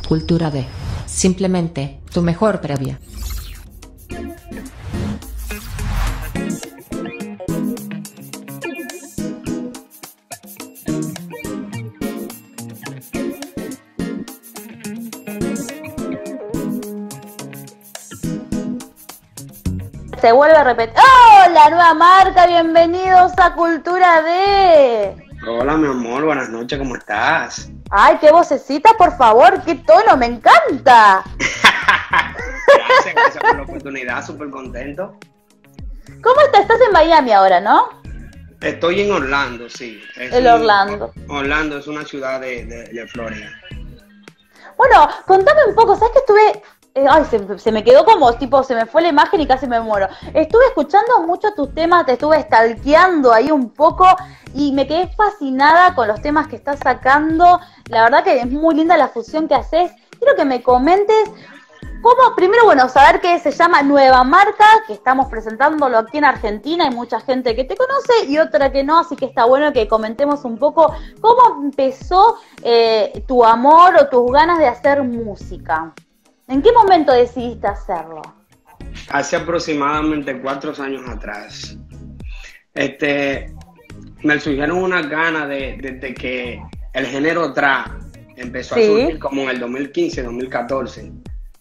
Cultura D. Simplemente tu mejor previa. Se vuelve a repetir. ¡Oh! La nueva marca, bienvenidos a Cultura D. Hola, mi amor, buenas noches, ¿cómo estás? Ay, qué vocecita, por favor, qué tono, me encanta. Gracias por la oportunidad, súper contento. ¿Cómo estás? Estás en Miami ahora, ¿no? Estoy en Orlando, sí. Orlando. Orlando es una ciudad de Florida. Bueno, contame un poco, ¿sabes que estuve... Ay, se me quedó como, tipo, se me fue la imagen y casi me muero. Estuve escuchando mucho tus temas, te estuve stalkeando ahí un poco y me quedé fascinada con los temas que estás sacando. La verdad que es muy linda la fusión que haces. Quiero que me comentes cómo, primero, bueno, saber que se llama Nueva Marca, que estamos presentándolo aquí en Argentina, hay mucha gente que te conoce y otra que no, así que está bueno que comentemos un poco cómo empezó tu amor o tus ganas de hacer música. ¿En qué momento decidiste hacerlo? Hace aproximadamente 4 años atrás. Me surgieron unas ganas desde que el género trap empezó a surgir como en el 2015, 2014.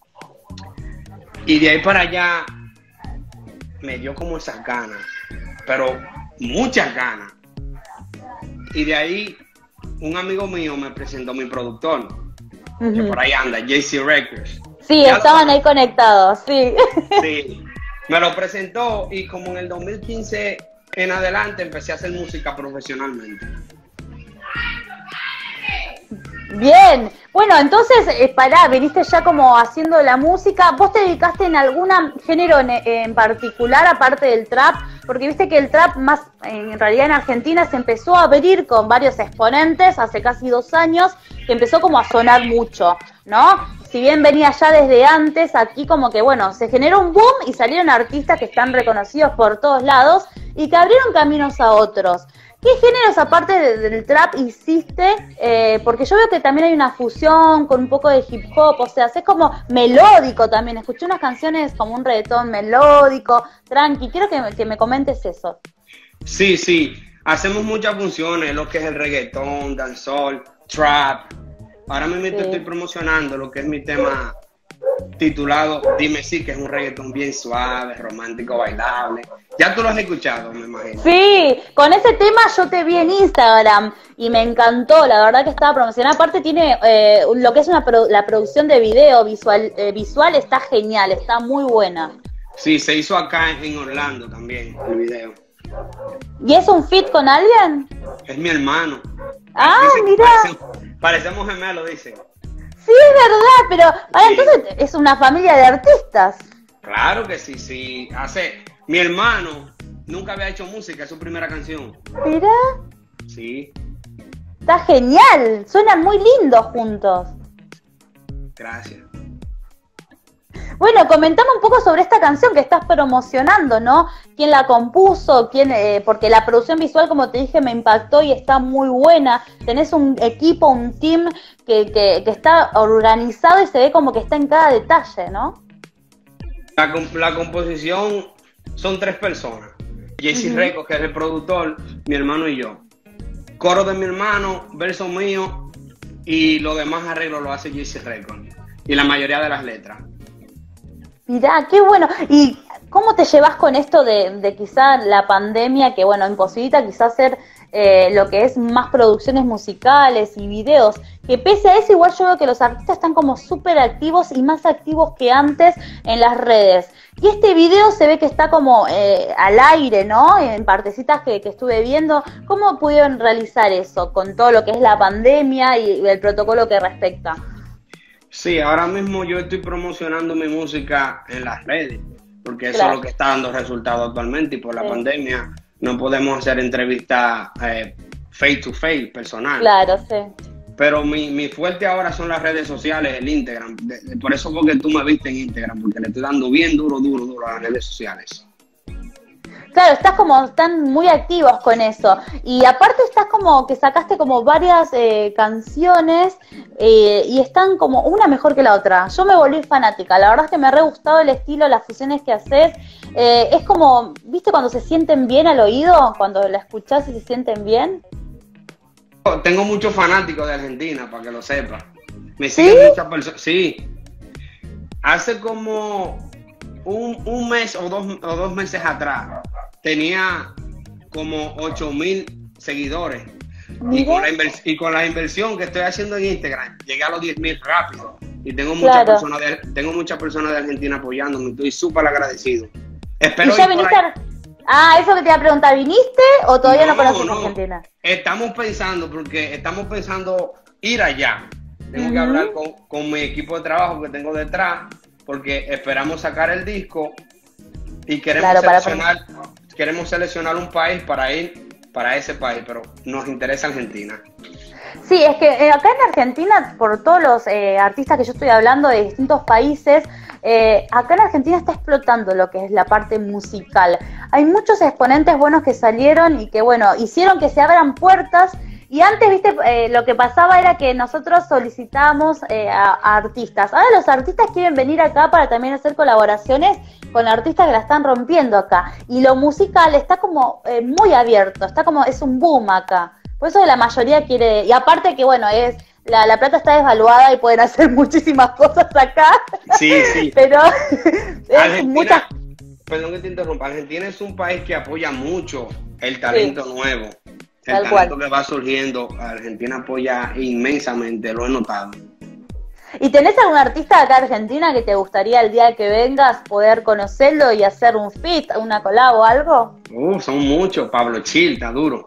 Y de ahí para allá me dio como esas ganas, pero muchas ganas. Y de ahí un amigo mío me presentó mi productor, que por ahí anda, JC Records. Sí, ya estaban ahí conectados, sí. Sí, me lo presentó y como en el 2015 en adelante empecé a hacer música profesionalmente. Bien, bueno, entonces, viniste ya como haciendo la música. ¿Vos te dedicaste en algún género en particular, aparte del trap? Porque viste que el trap más, en realidad en Argentina se empezó a abrir con varios exponentes hace casi 2 años, que empezó como a sonar mucho, ¿no? Si bien venía ya desde antes, aquí como que, bueno, se generó un boom y salieron artistas que están reconocidos por todos lados y que abrieron caminos a otros. ¿Qué géneros aparte del trap hiciste? Porque yo veo que también hay una fusión con un poco de hip hop, o sea, es como melódico también. Escuché unas canciones como un reggaetón melódico, tranqui. Quiero que me comentes eso. Sí, hacemos muchas funciones, lo que es el reggaetón, dancehall, trap. Ahora mismo estoy promocionando lo que es mi tema titulado Dime Sí, que es un reggaetón bien suave, romántico, bailable. Ya tú lo has escuchado, me imagino. Sí, con ese tema yo te vi en Instagram y me encantó, la verdad que estaba promocionada. Aparte tiene lo que es la producción de video visual está genial, está muy buena. Sí, se hizo acá en Orlando también, el video. ¿Y es un feat con alguien? Es mi hermano. Ah, mira. Parecemos gemelos, dice. Sí, es verdad, pero entonces es una familia de artistas. Claro que sí. Mi hermano nunca había hecho música, es su primera canción. Mira. Sí. Está genial, suenan muy lindos juntos. Gracias. Bueno, comentame un poco sobre esta canción que estás promocionando, ¿no? ¿Quién la compuso? Porque la producción visual, como te dije, me impactó y está muy buena. Tenés un equipo, un team que está organizado y se ve como que está en cada detalle, ¿no? La composición son 3 personas. JC Records, que es el productor, mi hermano y yo. Coro de mi hermano, verso mío y lo demás arreglo lo hace JC Records. Y la mayoría de las letras. Mirá, qué bueno. ¿Y cómo te llevas con esto de quizá la pandemia que, bueno, imposibilita quizá hacer lo que es más producciones musicales y videos? Que pese a eso, igual yo veo que los artistas están como súper activos y más activos que antes en las redes. Y este video se ve que está como al aire, ¿no? En partecitas que estuve viendo. ¿Cómo pudieron realizar eso con todo lo que es la pandemia y el protocolo que respecta? Sí, ahora mismo yo estoy promocionando mi música en las redes, porque eso es lo que está dando resultados actualmente y por la pandemia no podemos hacer entrevistas face to face, personal. Claro, sí. Pero mi fuerte ahora son las redes sociales, el Instagram. Por eso porque tú me viste en Instagram, porque le estoy dando bien duro a las redes sociales. Claro, están muy activos con eso. Y aparte estás como que sacaste como varias canciones y están como una mejor que la otra. Yo me volví fanática, la verdad es que me ha re gustado el estilo, las fusiones que haces. Es como, ¿viste cuando se sienten bien al oído? Cuando la escuchás y se sienten bien. Tengo muchos fanáticos de Argentina, para que lo sepas. Me siguen muchas personas. Sí. Hace como un mes o dos meses atrás tenía como 8.000 seguidores. Y con la inversión que estoy haciendo en Instagram, llegué a los 10.000 rápido. Y tengo muchas personas de Argentina apoyándome. Estoy súper agradecido. Espero ¿Y ya viniste? Eso que te iba a preguntar, ¿viniste o todavía no conoces Argentina? Estamos pensando ir allá. Tengo que hablar con mi equipo de trabajo que tengo detrás, porque esperamos sacar el disco y queremos seleccionar un país para ir para ese país, pero nos interesa Argentina. Sí, es que acá en Argentina, por todos los artistas que yo estoy hablando de distintos países, acá en Argentina está explotando lo que es la parte musical. Hay muchos exponentes buenos que salieron y que, bueno, hicieron que se abran puertas. Y antes, viste, lo que pasaba era que nosotros solicitábamos a artistas. Ahora los artistas quieren venir acá para también hacer colaboraciones con artistas que la están rompiendo acá. Y lo musical está como muy abierto, es un boom acá. Por eso la mayoría quiere, y aparte que bueno, la plata está desvaluada y pueden hacer muchísimas cosas acá. Sí. Pero Argentina, perdón que te interrumpa, Argentina es un país que apoya mucho el talento nuevo. El talento que va surgiendo, Argentina apoya inmensamente, lo he notado. ¿Y tenés algún artista acá en Argentina que te gustaría el día que vengas poder conocerlo y hacer un feat, una collab o algo? Son muchos, Pablo Chil, está duro.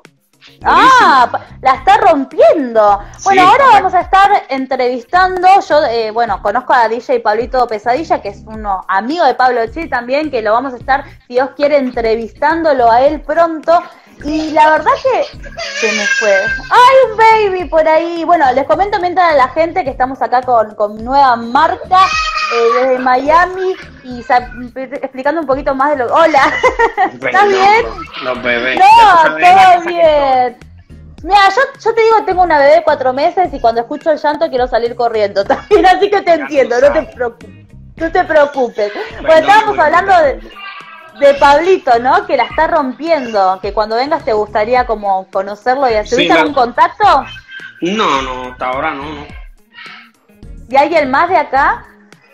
La está rompiendo. Bueno, Sí, ahora vamos a estar entrevistando. Yo, conozco a DJ Pablito Pesadilla, que es uno amigo de Pablo Chil también, que lo vamos a estar, si Dios quiere, entrevistándolo a él pronto. Y la verdad que se me fue. ¡Ay, un baby por ahí! Bueno, les comento mientras a la gente que estamos acá con nueva marca desde Miami y explicando un poquito más de lo... ¡Hola! ¿Estás bien? Los bebés. No, todo bien. Mira, yo te digo, tengo una bebé de 4 meses y cuando escucho el llanto quiero salir corriendo también, así que te entiendo, no te preocupes. Bueno, estábamos hablando de Pablito, ¿no? Que la está rompiendo, que cuando vengas te gustaría como conocerlo y hacer. ¿Tuviste algún contacto? No, hasta ahora no. ¿Y alguien más de acá?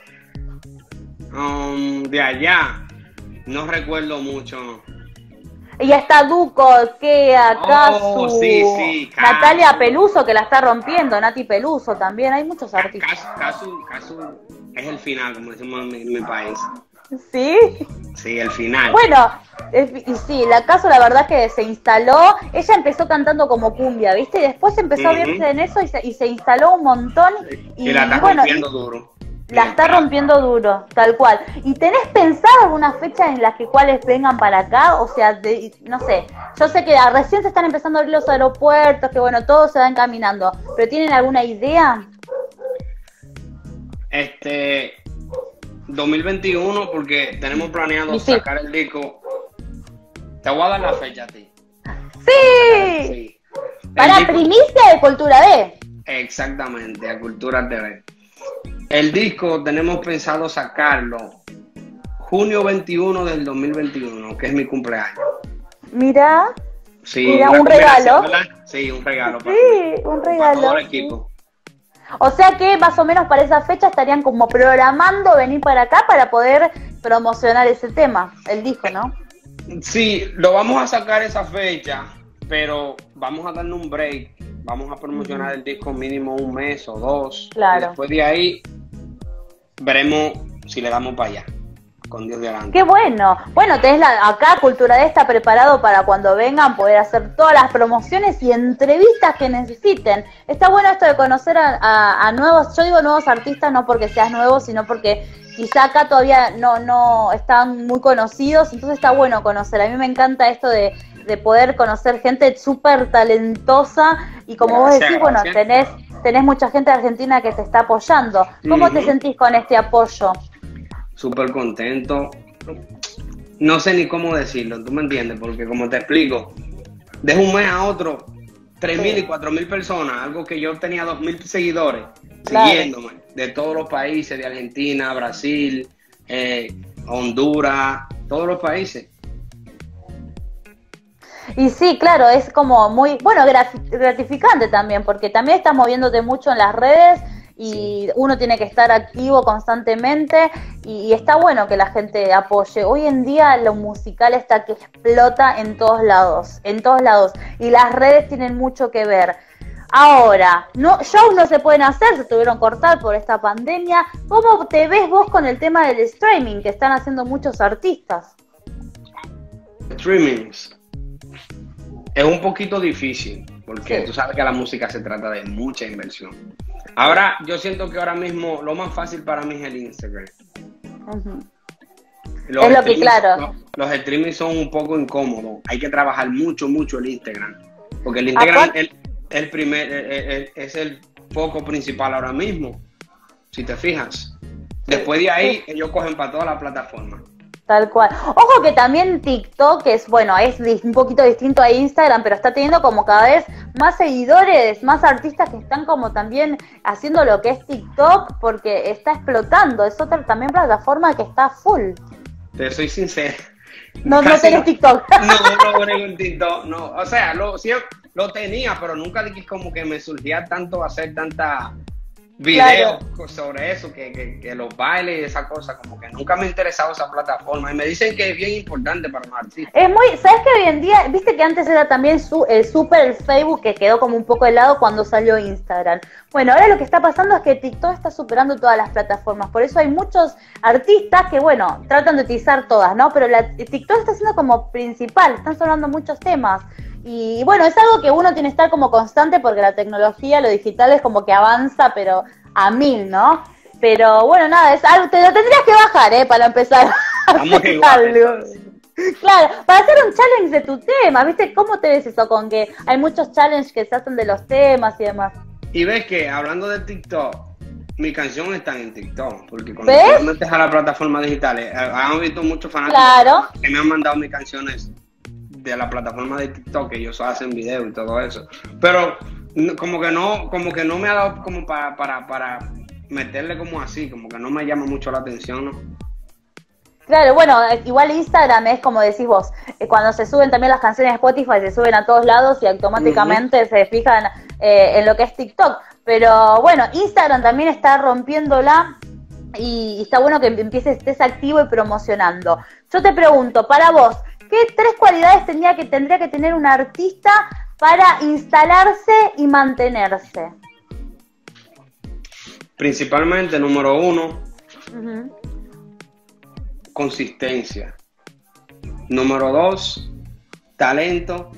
De allá, no recuerdo mucho, no. Y está Duco, Kea, Casu, sí, Natalia Peluso, que la está rompiendo, Nati Peluso también, hay muchos artistas. Casu es el final, como decimos en mi país. ¿Sí? Sí, el final. Bueno, y sí, la Casu la verdad que se instaló, ella empezó cantando como cumbia, ¿viste? Y después empezó a verse en eso y se instaló un montón. Y la está rompiendo duro. La está rompiendo duro, tal cual. ¿Y tenés pensado alguna fecha en las que cuales vengan para acá? O sea, no sé, yo sé que recién se están empezando a abrir los aeropuertos, que bueno, todo se va encaminando, pero ¿tienen alguna idea? 2021, porque tenemos planeado sacar el disco. Te voy a dar la fecha a ti. ¡Sí! Para primicia de Cultura D. Exactamente, a Cultura TV. El disco tenemos pensado sacarlo junio 21 del 2021, que es mi cumpleaños. Mira, sí, un regalo. Sí, un regalo. Un regalo. Para todo el equipo. O sea que más o menos para esa fecha estarían como programando venir para acá para poder promocionar ese tema, el disco, ¿no? Sí, lo vamos a sacar esa fecha, pero vamos a darle un break. Vamos a promocionar el disco mínimo 1 mes o 2. Claro. Y después de ahí veremos si le damos para allá, con Dios de adelante. ¡Qué bueno! Bueno, tenés acá Cultura D está preparado para cuando vengan poder hacer todas las promociones y entrevistas que necesiten. Está bueno esto de conocer a nuevos, yo digo nuevos artistas no porque seas nuevo, sino porque quizá acá todavía no están muy conocidos, entonces está bueno conocer. A mí me encanta esto de poder conocer gente súper talentosa y como vos decís, bueno, tenés mucha gente de Argentina que te está apoyando. ¿Cómo te sentís con este apoyo? Súper contento. no sé ni cómo decirlo, tú me entiendes, porque como te explico, de un mes a otro, 3.000 y 4.000 personas, algo que yo tenía 2.000 seguidores, siguiéndome, de todos los países, de Argentina, Brasil, Honduras, todos los países. Y sí, claro, es como muy, bueno, gratificante también, porque también estás moviéndote mucho en las redes y uno tiene que estar activo constantemente y está bueno que la gente apoye. Hoy en día lo musical está que explota en todos lados, y las redes tienen mucho que ver. Ahora, shows no se pueden hacer, se tuvieron que cortar por esta pandemia. ¿Cómo te ves vos con el tema del streaming que están haciendo muchos artistas? Streamings. Es un poquito difícil, porque tú sabes que la música se trata de mucha inversión. Ahora, yo siento que ahora mismo lo más fácil para mí es el Instagram. Es lo que, claro. Los streamings son un poco incómodos. Hay que trabajar mucho el Instagram. Porque el Instagram es el foco principal ahora mismo, si te fijas. Después de ahí, ellos cogen para todas las plataformas. Tal cual. Ojo que también TikTok es, bueno, es un poquito distinto a Instagram, pero está teniendo como cada vez más seguidores, más artistas que están como también haciendo lo que es TikTok, porque está explotando. Es otra también plataforma que está full. Te soy sincero. No tenés TikTok. No tengo TikTok, no. O sea, lo tenía, pero nunca dije como que me surgía tanto hacer tanta videos sobre eso, que los bailes y esa cosa, como que nunca me ha interesado esa plataforma y me dicen que es bien importante para los artistas. Es muy, ¿sabes que hoy en día, viste que antes era también el Facebook, que quedó como un poco de lado cuando salió Instagram? Bueno, ahora lo que está pasando es que TikTok está superando todas las plataformas, por eso hay muchos artistas que, bueno, tratan de utilizar todas, ¿no? Pero TikTok está siendo como principal, están sonando muchos temas. Y bueno, es algo que uno tiene que estar como constante porque la tecnología, lo digital es como que avanza, pero a 1000, ¿no? Pero bueno, nada, es algo, te lo tendrías que bajar, para empezar. Claro, para hacer un challenge de tu tema, ¿viste? ¿Cómo te ves eso con que hay muchos challenges que se hacen de los temas y demás? Y ves que, hablando de TikTok, mi canción está en TikTok, porque cuando tú metes a las plataformas digitales, han visto muchos fanáticos que me han mandado mis canciones de la plataforma de TikTok, que ellos hacen videos y todo eso, pero como que no me ha dado como para meterle como así, como que no me llama mucho la atención, ¿no? Claro, bueno, igual Instagram es como decís vos, cuando se suben también las canciones de Spotify, se suben a todos lados y automáticamente se fijan en lo que es TikTok, pero bueno, Instagram también está rompiéndola y está bueno que estés activo y promocionando. Yo te pregunto, para vos, ¿qué 3 cualidades tendría que tener un artista para instalarse y mantenerse? Principalmente, número 1, consistencia. Número 2, talento.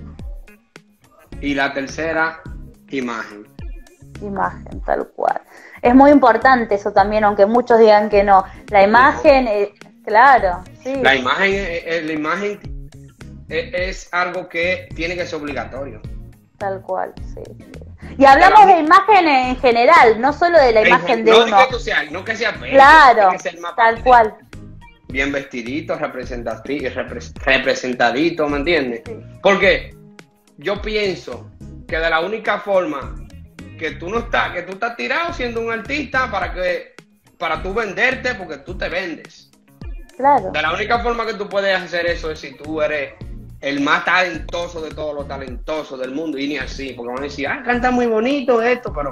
Y la tercera, imagen. Imagen, tal cual. Es muy importante eso también, aunque muchos digan que no. La imagen, claro, sí. La imagen es algo que tiene que ser obligatorio. Tal cual, sí. Y hablamos de imagen en general, no solo de la imagen de uno. No que sea feo, claro, que ser más tal cual. Bien vestidito, representadito, ¿me entiendes? Sí. Porque yo pienso que de la única forma que tú estás tirado siendo un artista para tú venderte, porque tú te vendes. Claro. De la única forma que tú puedes hacer eso es si tú eres el más talentoso de todos los talentosos del mundo, y ni así, porque van a decir, canta muy bonito esto, pero...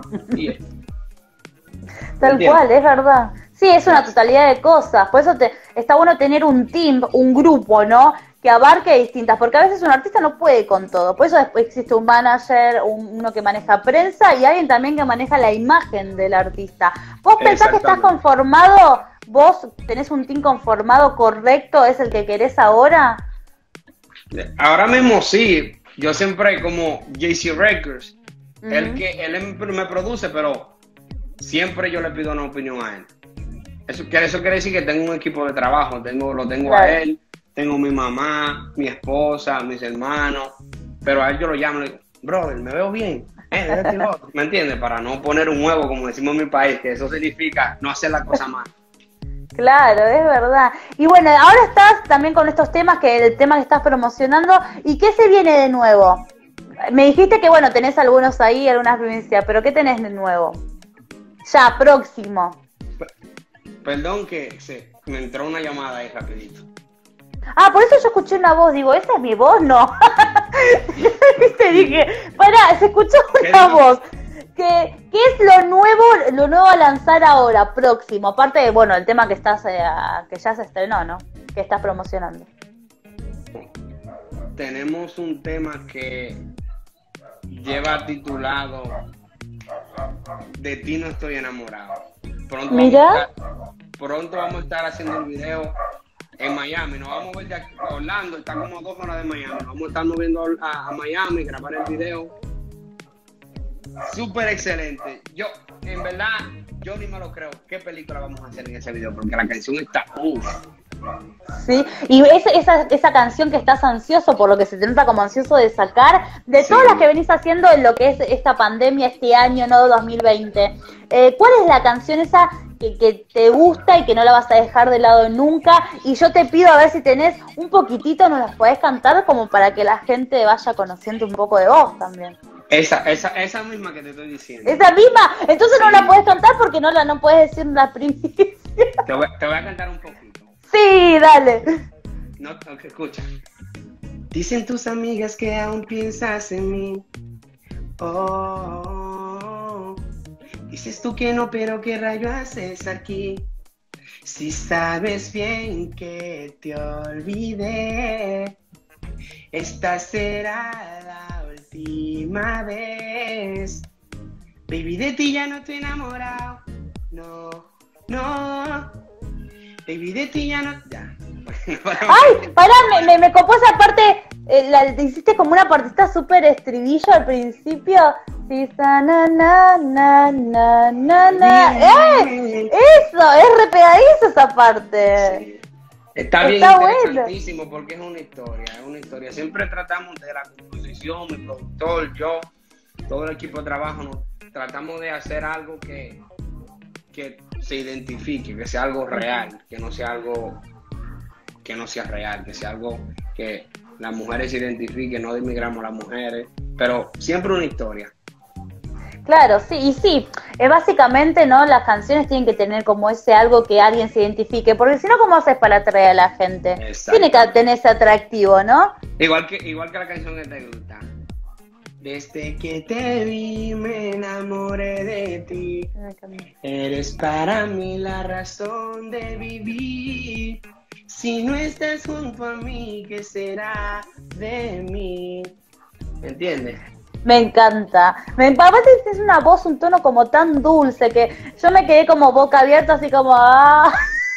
Tal cual, es verdad. Sí, es una totalidad de cosas, por eso está bueno tener un team, un grupo, ¿no? Que abarque distintas, porque a veces un artista no puede con todo, por eso después existe un manager, uno que maneja prensa y alguien también que maneja la imagen del artista. ¿Vos pensás que estás conformado? ¿Vos tenés un team conformado correcto? ¿Es el que querés ahora? Ahora mismo sí, yo siempre como Jay-Z Records, él me produce, pero siempre yo le pido una opinión a él. Eso quiere decir que tengo un equipo de trabajo, lo tengo claro. A él, tengo mi mamá, mi esposa, mis hermanos, pero a él yo lo llamo y le digo, brother, me veo bien, ¿me entiendes? Para no poner un huevo, como decimos en mi país, que eso significa no hacer la cosa mal. Claro, es verdad. Y bueno, ahora estás también con estos temas, que el tema que estás promocionando. ¿Y qué se viene de nuevo? Me dijiste que, bueno, tenés algunos ahí, algunas provincias, pero ¿qué tenés de nuevo? Ya, próximo. Perdón que me entró una llamada ahí rapidito. Ah, por eso yo escuché una voz. Digo, ¿esa es mi voz? No. Viste, dije, pará, se escuchó una voz. ¿Qué es lo nuevo a lanzar ahora, próximo? Aparte de, bueno, el tema que estás, que ya se estrenó, ¿no? Que estás promocionando. Tenemos un tema que lleva titulado De ti no estoy enamorado. Pronto vamos a estar haciendo el video en Miami. Nos vamos a ver de aquí a Orlando, está como a 2 horas de Miami. Nos vamos a estar moviendo a Miami, grabar el video. Súper excelente. Yo, en verdad, yo ni me lo creo. ¿Qué película vamos a hacer en ese video? Porque la canción está Sí, y esa canción que estás ansioso, por lo que se te nota como ansioso de sacar, de Sí. todas las que venís haciendo en lo que es esta pandemia, este año, no 2020, ¿cuál es la canción esa que te gusta y que no la vas a dejar de lado nunca? Y yo te pido a ver si tenés un poquitito, nos las podés cantar como para que la gente vaya conociendo un poco de vos también. Esa misma que te estoy diciendo. ¿Esa misma? Entonces no Sí. la podés cantar porque no puedes decir la primicia. Te voy a cantar un poquito. Sí, dale. No, escucha. Dicen tus amigas que aún piensas en mí. Oh, dices tú que no, pero ¿qué rayo haces aquí? Si sabes bien que te olvidé, esta será la última vez. Baby, de ti ya no estoy enamorado. No, no. Baby, de ti ya no... Ya. Ay, pará, me copó esa parte, hiciste como una partita súper estribillo al principio. Sí, na na na na na. Eso, es re pegadizo esa parte. Sí. Está bien interesantísimo porque es una historia. Siempre tratamos de la composición, mi productor, yo, todo el equipo de trabajo, tratamos de hacer algo que se identifique, que sea algo real, que no sea algo que no sea real, que sea algo que las mujeres se identifiquen, no denigramos a las mujeres, pero siempre una historia. Claro, sí, y sí, básicamente, ¿no? Las canciones tienen que tener como ese algo que alguien se identifique, porque si no, ¿cómo haces para atraer a la gente? Tiene que tener ese atractivo, ¿no? Igual que la canción que te gusta. Desde que te vi me enamoré de ti, eres para mí la razón de vivir. Si no estás junto a mí, ¿qué será de mí? ¿Me entiendes? Me encanta. Aparte es una voz, un tono como tan dulce que yo me quedé como boca abierta, así como... ¡ah!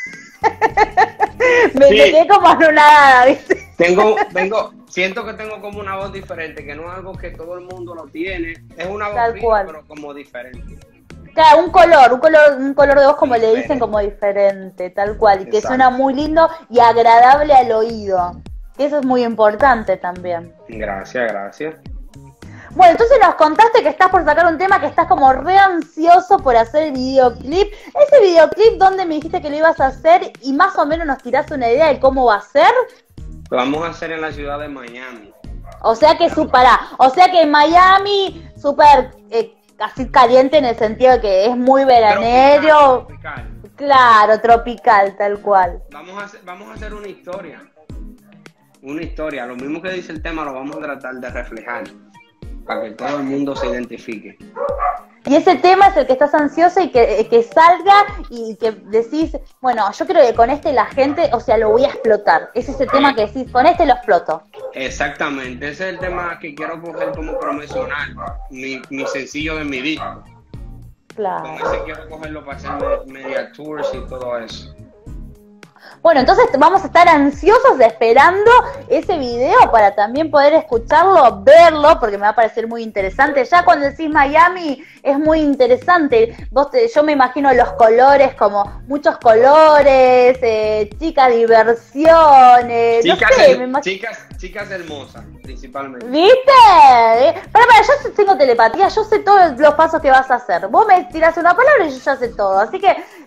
me quedé como anonadada, ¿viste? Siento que tengo como una voz diferente, que no es algo que todo el mundo lo tiene. Es una voz tal fina, cual, pero como diferente. Claro, un color de voz, como le dicen, como diferente, tal cual, y que Exacto. suena muy lindo y agradable al oído. Que eso es muy importante también. Gracias. Bueno, entonces nos contaste que estás por sacar un tema, que estás como re ansioso por hacer el videoclip. Ese videoclip, ¿dónde me dijiste que lo ibas a hacer? Y más o menos nos tiraste una idea de cómo va a ser. Lo vamos a hacer en la ciudad de Miami. O sea que en Miami, súper así caliente en el sentido de que es muy veranero. Tropical. Claro, tropical, tal cual. Vamos a hacer una historia. Una historia. Lo mismo que dice el tema lo vamos a tratar de reflejar, para que todo el mundo se identifique. Y ese tema es el que estás ansioso y que salga y que decís, bueno, yo creo que con este la gente, o sea, lo voy a explotar. Es ese tema que decís, con este lo exploto. Exactamente, ese es el tema que quiero coger como promocional, mi sencillo de mi disco. Claro. Con ese quiero cogerlo para hacer media tours y todo eso. Bueno, entonces vamos a estar ansiosos esperando ese video para también poder escucharlo, verlo, porque me va a parecer muy interesante. Ya cuando decís Miami es muy interesante. Yo me imagino los colores, como muchos colores, chicas diversiones, Chicas hermosas, principalmente. ¿Viste? Para, yo tengo telepatía, yo sé todos los pasos que vas a hacer. Vos me tirás una palabra y yo ya sé todo. Así que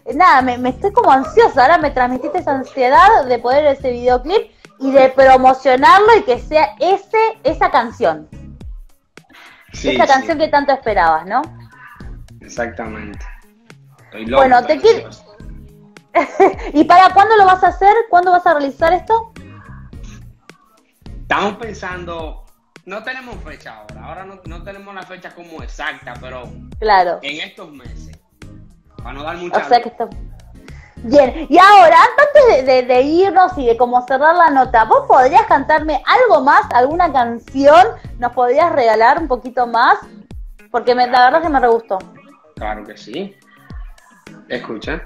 nada, me estoy como ansiosa. Ahora me transmitiste esa ansiedad de poder ver ese videoclip y de promocionarlo y que sea esa canción. Sí, esa canción que tanto esperabas, ¿no? Exactamente. Estoy loco, bueno, te quiero... ¿Y para cuándo lo vas a hacer? ¿Cuándo vas a realizar esto? Estamos pensando, no tenemos fecha ahora no tenemos la fecha como exacta, pero claro, en estos meses, para no dar mucha... O sea que está... Bien, y ahora, antes de irnos y de como cerrar la nota, ¿vos podrías cantarme algo más, alguna canción? ¿Nos podrías regalar un poquito más? Porque la verdad que me re gustó. Claro que sí. Escucha.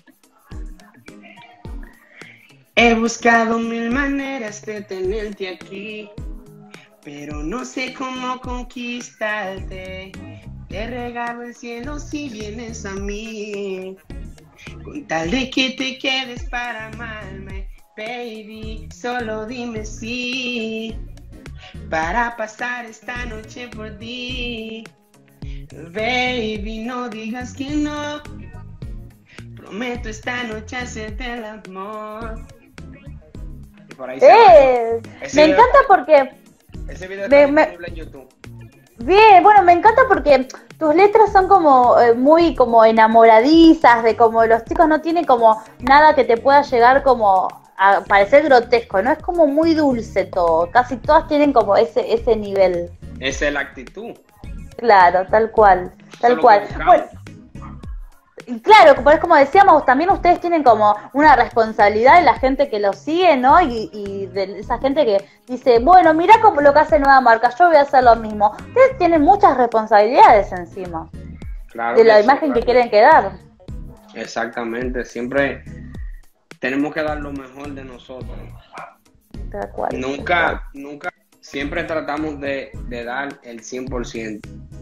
He buscado mil maneras de tenerte aquí, pero no sé cómo conquistarte. Te regalo el cielo si vienes a mí, con tal de que te quedes para amarme. Baby, solo dime sí, para pasar esta noche por ti. Baby, no digas que no, prometo esta noche hacerte el amor. Y por ahí me encanta porque... Ese video está disponible en YouTube. Bien, bueno, me encanta porque tus letras son como muy como enamoradizas, de como los chicos no tienen como nada que te pueda llegar como a parecer grotesco, ¿no? Es como muy dulce todo, casi todas tienen como ese nivel. Esa es la actitud. Claro, tal cual, tal Solo cual. Bueno, y claro, es como decíamos, también ustedes tienen como una responsabilidad de la gente que los sigue, ¿no? Y de esa gente que dice, bueno, mira como lo que hace Nueva Marca, yo voy a hacer lo mismo. Ustedes tienen muchas responsabilidades encima, claro, de la imagen que quieren quedar. Exactamente, siempre tenemos que dar lo mejor de nosotros. Tal cual. Nunca, siempre tratamos de dar el 100%.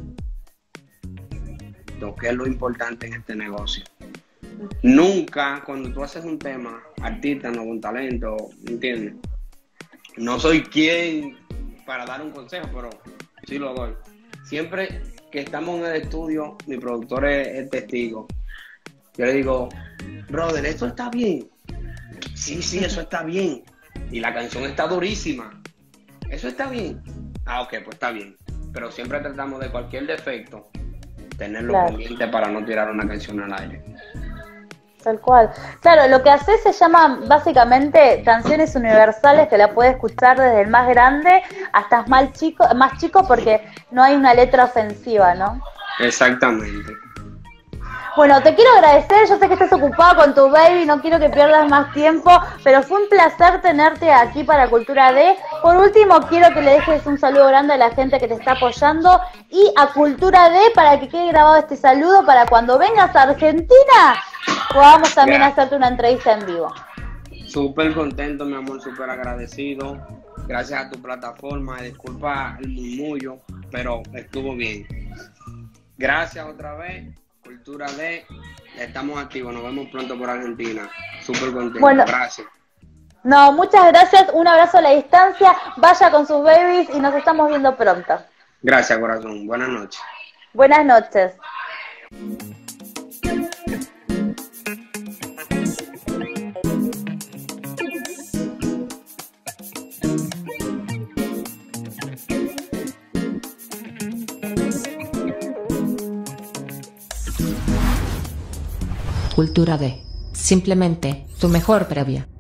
Lo que es lo importante en este negocio. Nunca, cuando tú haces un tema, artista, no un talento, ¿entiendes? No soy quien para dar un consejo, pero sí lo doy. Siempre que estamos en el estudio, mi productor es testigo. Yo le digo, brother, ¿esto está bien? Sí, eso está bien. Y la canción está durísima. ¿Eso está bien? Ah, ok, pues está bien. Pero siempre tratamos de cualquier defecto tenerlo pendiente para no tirar una canción al aire. Tal cual. Claro, lo que haces se llama básicamente canciones universales, que la puedes escuchar desde el más grande hasta el más chico porque no hay una letra ofensiva, ¿no? Exactamente. Bueno, te quiero agradecer, yo sé que estás ocupado con tu baby, no quiero que pierdas más tiempo, pero fue un placer tenerte aquí para Cultura D. Por último, quiero que le dejes un saludo grande a la gente que te está apoyando y a Cultura D para que quede grabado este saludo para cuando vengas a Argentina podamos también hacerte una entrevista en vivo. Súper contento, mi amor, súper agradecido. Gracias a tu plataforma, disculpa el murmullo, pero estuvo bien. Gracias otra vez. Cultura D, estamos activos, nos vemos pronto por Argentina. Súper contento, bueno, gracias. No, muchas gracias, un abrazo a la distancia, vaya con sus babies y nos estamos viendo pronto. Gracias, corazón, buenas noches. Buenas noches. Cultura D. Simplemente tu mejor previa.